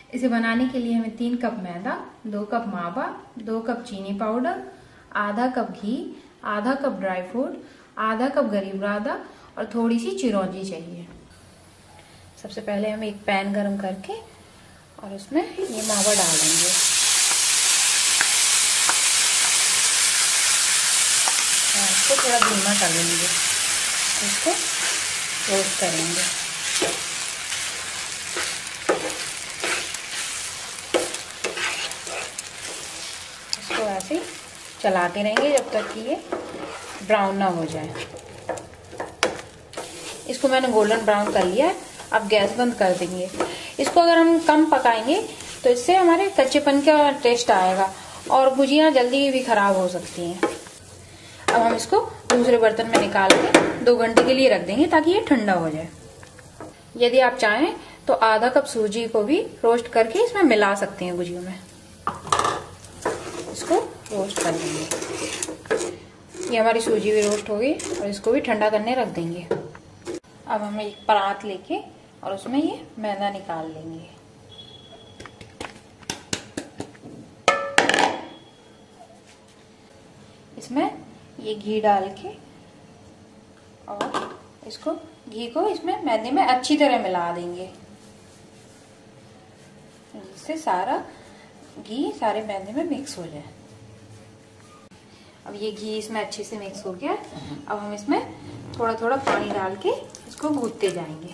इसे बनाने के लिए हमें 3 कप मैदा, 2 कप मावा, 2 कप चीनी पाउडर, आधा कप घी, आधा कप ड्राई फ्रूट, आधा कप गरी बुरादा और थोड़ी सी चिरौंजी चाहिए। सबसे पहले हम एक पैन गरम करके और उसमें ये मावा डालेंगे। इसको थोड़ा धीमा कर लेंगे, इसको रोस्ट करेंगे। इसको ऐसे चलाते रहेंगे जब तक कि ये ब्राउन ना हो जाए। इसको मैंने गोल्डन ब्राउन कर लिया है। अब गैस बंद कर देंगे। इसको अगर हम कम पकाएंगे तो इससे हमारे कच्चेपन का टेस्ट आएगा और गुजिया जल्दी भी खराब हो सकती हैं। अब हम इसको दूसरे बर्तन में निकाल के 2 घंटे के लिए रख देंगे ताकि ये ठंडा हो जाए। यदि आप चाहें तो आधा कप सूजी को भी रोस्ट करके इसमें मिला सकते हैं गुजियों में। इसको रोस्ट कर लेंगे। ये हमारी सूजी भी रोस्ट हो गई और इसको भी ठंडा करने रख देंगे। अब हम एक परात लेके और उसमें ये मैदा निकाल लेंगे। इसमें ये घी डाल के और इसको घी को इसमें मैदे में अच्छी तरह मिला देंगे, जिससे सारा घी सारे मैदे में मिक्स हो जाए। अब ये घी इसमें अच्छे से मिक्स हो गया। अब हम इसमें थोड़ा थोड़ा पानी डाल के इसको गूंथते जाएंगे।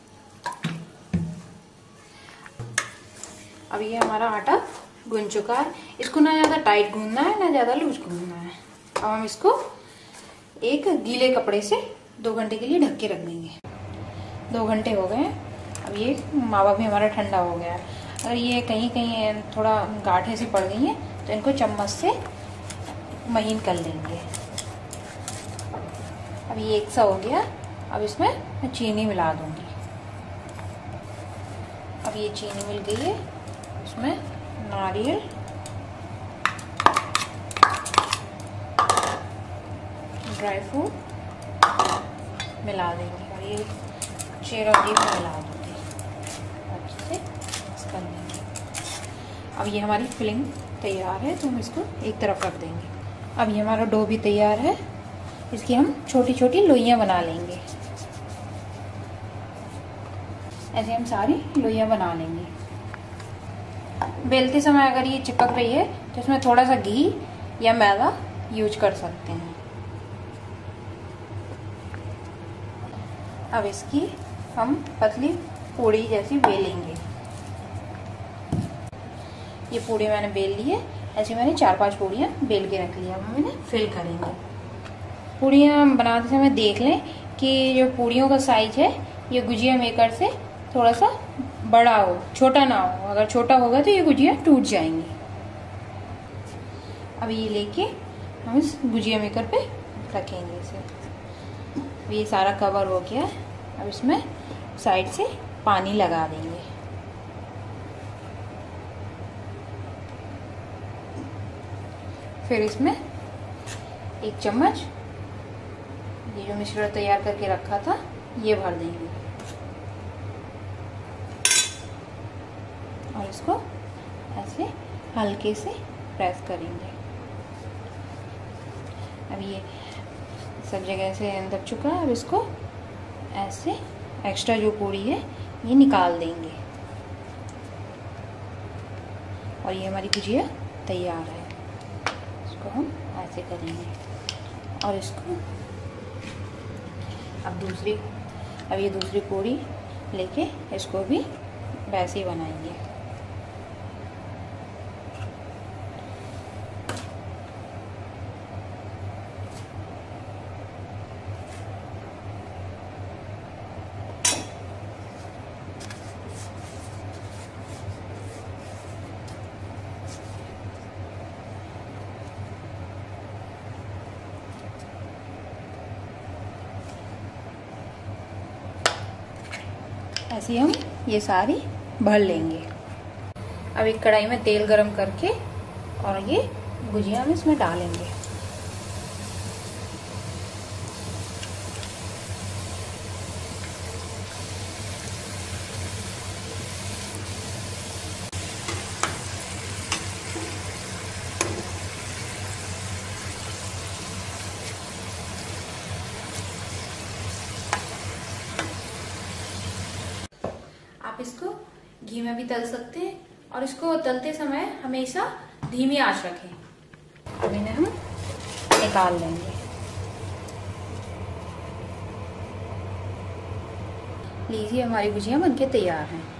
अब ये हमारा आटा गूंथ चुका है। इसको ना ज्यादा टाइट गूंथना है ना ज्यादा लूज गूंथना है। अब हम इसको एक गीले कपड़े से 2 घंटे के लिए ढक के रख देंगे। 2 घंटे हो गए। अब ये मावा भी हमारा ठंडा हो गया है। अगर ये कहीं कहीं थोड़ा गांठें सी पड़ गई हैं तो इनको चम्मच से महीन कर लेंगे। अब ये एक सा हो गया। अब इसमें मैं चीनी मिला दूंगी। अब ये चीनी मिल गई है। उसमें नारियल, ड्राई फ्रूट मिला देंगे और ये चिरौंजी भी मिला दूंगी। अच्छे से मिक्स कर देंगे। अब ये हमारी फिलिंग तैयार है तो हम इसको एक तरफ रख देंगे। अब ये हमारा डो भी तैयार है। इसकी हम छोटी छोटी लोइयां बना लेंगे। ऐसे हम सारी लोइयां बना लेंगे। बेलते समय अगर ये चिपक रही है तो इसमें थोड़ा सा घी या मैदा यूज कर सकते हैं। अब इसकी हम पतली पूड़ी जैसी बेलेंगे। ये पूड़ी मैंने बेल ली है। ऐसे मैंने 4-5 पूड़ियाँ बेल के रख ली। अब हम इन्हें फिल करेंगे। पूड़ियाँ बनाते समय देख लें कि जो पूड़ियों का साइज है ये गुजिया मेकर से थोड़ा सा बड़ा हो, छोटा ना हो। अगर छोटा होगा तो ये गुजिया टूट जाएंगी। अब ये लेके हम इस गुजिया मेकर पे रखेंगे इसे। ये सारा कवर हो गया। अब इसमें साइड से पानी लगा देंगे। फिर इसमें 1 चम्मच ये जो मिश्रण तैयार करके रखा था ये भर देंगे और इसको ऐसे हल्के से प्रेस करेंगे। अब ये सब जगह से दब चुका है। अब इसको ऐसे एक्स्ट्रा जो पूड़ी है ये निकाल देंगे और ये हमारी गुजिया तैयार है। इसको हम ऐसे करेंगे और इसको अब ये दूसरी पूड़ी लेके इसको भी वैसे ही बनाएंगे। ऐसे हम ये सारी भर लेंगे। अब एक कढ़ाई में तेल गरम करके और ये गुजिया हम इसमें डालेंगे। इसको घी में भी तल सकते हैं और इसको तलते समय हमेशा धीमी आंच रखें। अब इन्हें हम निकाल लेंगे। लीजिए हमारी गुजिया बनके तैयार हैं।